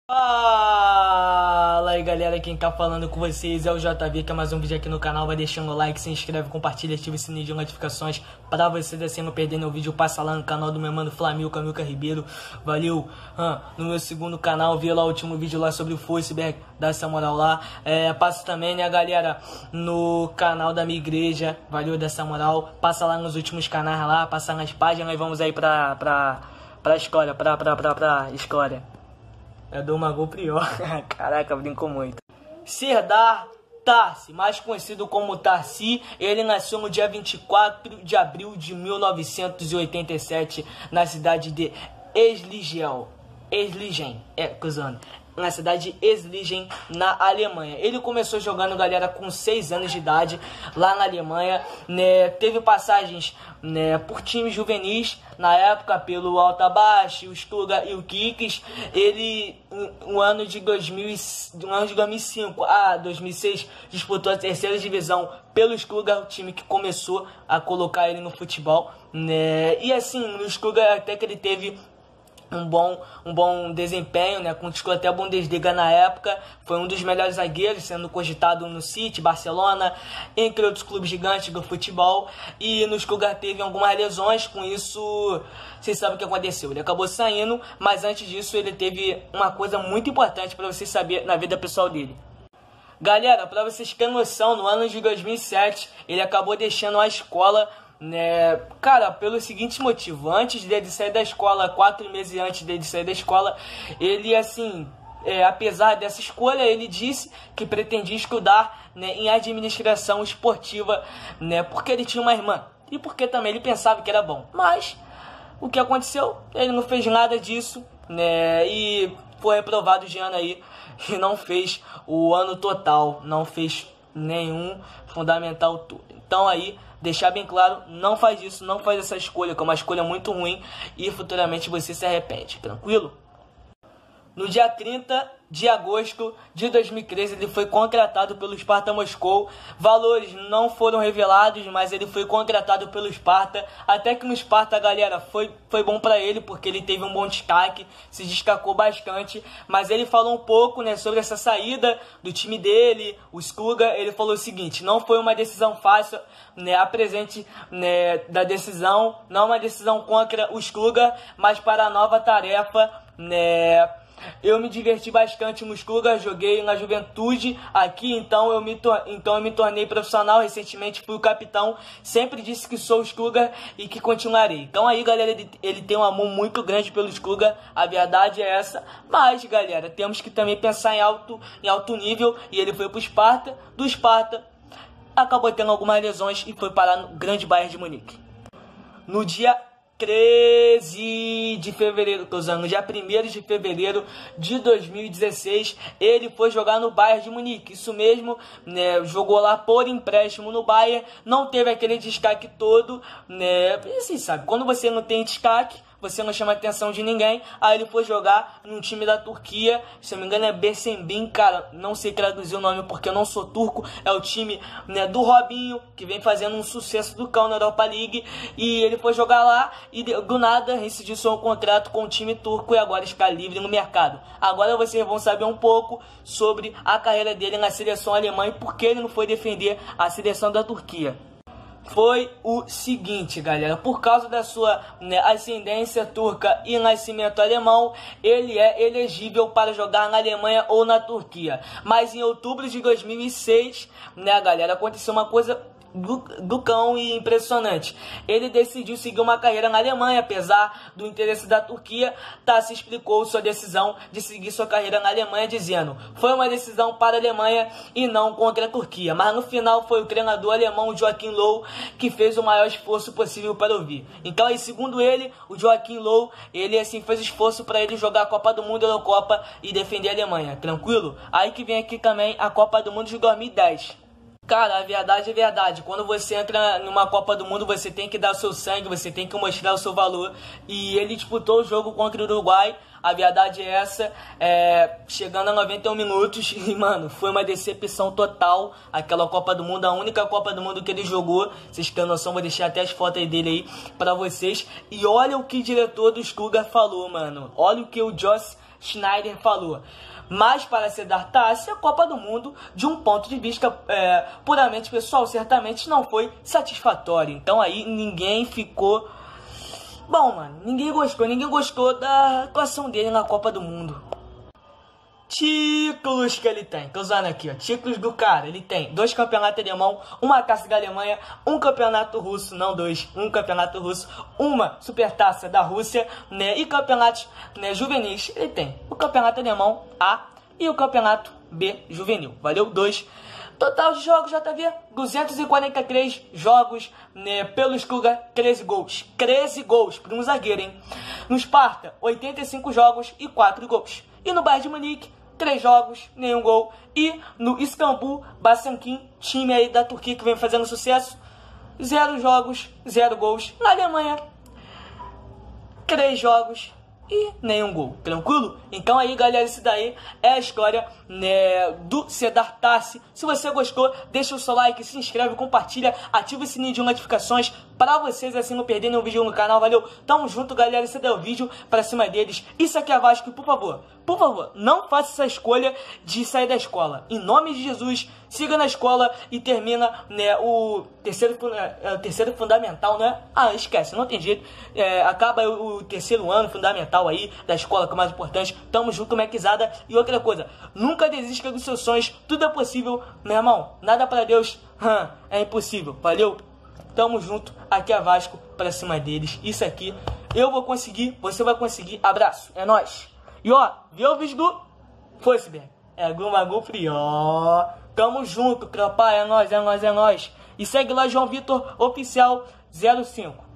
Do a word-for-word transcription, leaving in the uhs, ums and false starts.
Fala aí galera, quem tá falando com vocês é o J V, que é mais um vídeo aqui no canal. Vai deixando o like, se inscreve, compartilha, ativa o sininho de notificações pra vocês assim não perderem o vídeo. Passa lá no canal do meu mano Flamilca, Milka Ribeiro. Valeu! Ah, no meu segundo canal, vi lá o último vídeo lá sobre o Forsberg, dá essa moral lá. É, passa também, né galera, no canal da minha igreja, valeu, dessa moral. Passa lá nos últimos canais lá, passa nas páginas e vamos aí pra, pra, pra escola, pra, pra, pra, pra escola. É do Mago Prior. Caraca, brincou muito. Serdar Tarci, mais conhecido como Tarci, ele nasceu no dia vinte e quatro de abril de mil novecentos e oitenta e sete na cidade de Esligel. Esligen, é, cuzão. Na cidade de Esligen, na Alemanha. Ele começou jogando, galera, com seis anos de idade, lá na Alemanha, né? Teve passagens, né, por times juvenis, na época pelo Altabach, o Stuttgart e o Kickers. Ele, no ano de dois mil, no ano de dois mil e cinco a dois mil e seis, disputou a terceira divisão pelo Stuttgart, o time que começou a colocar ele no futebol, né? E assim, no Stuttgart até que ele teve um bom, um bom desempenho, né? Conquistou até a Bundesliga na época, foi um dos melhores zagueiros, sendo cogitado no City, Barcelona, entre outros clubes gigantes do futebol. E no Stuttgart teve algumas lesões, com isso vocês sabem o que aconteceu, ele acabou saindo, mas antes disso ele teve uma coisa muito importante para vocês saberem na vida pessoal dele. Galera, para vocês terem noção, no ano de dois mil e sete ele acabou deixando a escola, né, cara, pelo seguinte motivo: antes dele sair da escola, quatro meses antes dele sair da escola, ele, assim, é, apesar dessa escolha, ele disse que pretendia estudar, né, em administração esportiva, né, porque ele tinha uma irmã e porque também ele pensava que era bom. Mas o que aconteceu? Ele não fez nada disso, né, e foi reprovado de ano aí e não fez o ano total, não fez nenhum fundamental todo. Então aí, deixar bem claro, não faz isso, não faz essa escolha, que é uma escolha muito ruim e futuramente você se arrepende, tranquilo? No dia trinta de agosto de dois mil e treze, ele foi contratado pelo Sparta Moscou. Valores não foram revelados, mas ele foi contratado pelo Sparta. Até que no Sparta, galera, foi, foi bom pra ele, porque ele teve um bom destaque, se destacou bastante. Mas ele falou um pouco, né, sobre essa saída do time dele, o Stuttgart. Ele falou o seguinte: não foi uma decisão fácil, né, a presente, né, da decisão, não uma decisão contra o Stuttgart, mas para a nova tarefa, né. Eu me diverti bastante no Stuttgart, joguei na juventude aqui, então eu, me então eu me tornei profissional. Recentemente fui o capitão, sempre disse que sou o Stuttgart e que continuarei. Então aí, galera, ele, ele tem um amor muito grande pelo Stuttgart, a verdade é essa. Mas, galera, temos que também pensar em alto, em alto nível, e ele foi pro Sparta. Do Sparta, acabou tendo algumas lesões e foi parar no grande Bayern de Munique. No dia treze de fevereiro, tô usando, no dia primeiro de fevereiro de dois mil e dezesseis, ele foi jogar no Bayern de Munique. Isso mesmo, né, jogou lá por empréstimo no Bayern, não teve aquele destaque todo, né, e assim, sabe, quando você não tem destaque, você não chama a atenção de ninguém. Aí ele foi jogar num time da Turquia, se eu não me engano é Bersembin, cara, não sei traduzir o nome porque eu não sou turco. É o time, né, do Robinho, que vem fazendo um sucesso do cão na Europa League. E ele foi jogar lá e do nada rescindiu seu contrato com o time turco e agora está livre no mercado. Agora vocês vão saber um pouco sobre a carreira dele na seleção alemã e por que ele não foi defender a seleção da Turquia. Foi o seguinte, galera: por causa da sua, né, ascendência turca e nascimento alemão, ele é elegível para jogar na Alemanha ou na Turquia. Mas em outubro de dois mil e seis, né, galera, aconteceu uma coisa do, do cão e impressionante. Ele decidiu seguir uma carreira na Alemanha, apesar do interesse da Turquia. Tarci explicou sua decisão de seguir sua carreira na Alemanha, dizendo: foi uma decisão para a Alemanha e não contra a Turquia. Mas no final foi o treinador alemão Joachim Löw que fez o maior esforço possível para ouvir. Então aí, segundo ele, o Joachim Löw, ele assim fez esforço para ele jogar a Copa do Mundo, a Eurocopa e defender a Alemanha, tranquilo? Aí que vem aqui também a Copa do Mundo de dois mil e dez. Cara, a verdade é verdade. Quando você entra numa Copa do Mundo, você tem que dar o seu sangue, você tem que mostrar o seu valor. E ele disputou o jogo contra o Uruguai. A verdade é essa, é, chegando a noventa e um minutos, e mano, foi uma decepção total aquela Copa do Mundo, a única Copa do Mundo que ele jogou. Vocês têm noção, vou deixar até as fotos dele aí pra vocês. E olha o que o diretor do Stuttgart falou, mano. Olha o que o Joss Schneider falou. Mas para se dar taça, a Copa do Mundo, de um ponto de vista é, puramente pessoal, certamente não foi satisfatório. Então aí ninguém ficou... Bom, mano, ninguém gostou, ninguém gostou da atuação dele na Copa do Mundo. Títulos que ele tem, tô usando aqui, ó, títulos do cara, ele tem dois campeonatos alemão, uma taça da Alemanha, um campeonato russo, não dois, um campeonato russo, uma supertaça da Rússia, né, e campeonatos, né, juvenis, ele tem o campeonato alemão A e o campeonato B juvenil, valeu? Dois. Total de jogos, J V, duzentos e quarenta e três jogos, né, pelo Stuttgart, treze gols. treze gols para um zagueiro, hein? No Sparta, oitenta e cinco jogos e quatro gols. E no Bayern de Munique, três jogos, nenhum gol. E no Istambul, Basaksehir, time aí da Turquia que vem fazendo sucesso, zero jogos, zero gols. Na Alemanha, três jogos e nenhum gol, tranquilo? Então aí, galera, isso daí é a história, né, do Cedar Tassi. Se você gostou, deixa o seu like, se inscreve, compartilha, ativa o sininho de notificações para vocês assim não perderem um vídeo no canal, valeu? Tamo junto, galera, esse é o vídeo pra cima deles. Isso aqui é Vasco, por favor, por favor, não faça essa escolha de sair da escola. Em nome de Jesus, siga na escola e termina, né, o terceiro, é, o terceiro fundamental, né? Ah, esquece, não tem jeito. É, acaba o, o terceiro ano fundamental aí da escola, que é o mais importante. Tamo junto, Mequizada. E outra coisa, nunca desista dos seus sonhos, tudo é possível, meu irmão. Nada pra Deus hum, é impossível, valeu? Tamo junto, aqui é Vasco, pra cima deles. Isso aqui, eu vou conseguir, você vai conseguir. Abraço, é nóis. E ó, vê o vídeo do Forsberg. É Gumagu Frió. Tamo junto, tropa, é nóis, é nóis, é nóis. E segue lá, João Vitor Oficial zero cinco.